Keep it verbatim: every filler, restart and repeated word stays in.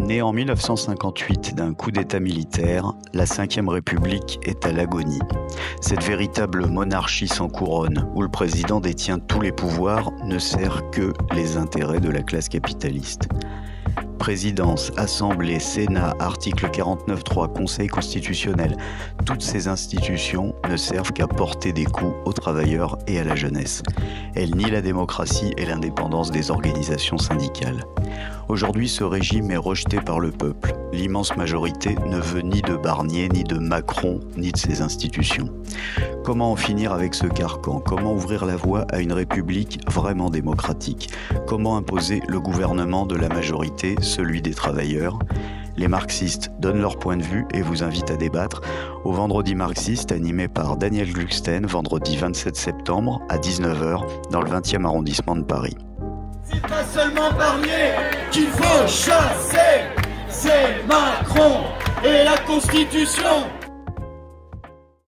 Née en mille neuf cent cinquante-huit d'un coup d'État militaire, la cinquième République est à l'agonie. Cette véritable monarchie sans couronne, où le président détient tous les pouvoirs, ne sert que les intérêts de la classe capitaliste. Présidence, Assemblée, Sénat, article quarante-neuf trois, Conseil constitutionnel, toutes ces institutions ne servent qu'à porter des coups aux travailleurs et à la jeunesse. Elles nient la démocratie et l'indépendance des organisations syndicales. Aujourd'hui, ce régime est rejeté par le peuple. L'immense majorité ne veut ni de Barnier, ni de Macron, ni de ses institutions. Comment en finir avec ce carcan? Comment ouvrir la voie à une république vraiment démocratique? Comment imposer le gouvernement de la majorité, celui des travailleurs? Les marxistes donnent leur point de vue et vous invitent à débattre au Vendredi marxiste animé par Daniel Gluckstein, vendredi vingt-sept septembre à dix-neuf heures dans le vingtième arrondissement de Paris. C'est pas seulement Barnier qu'il faut chasser, c'est Macron et la Constitution.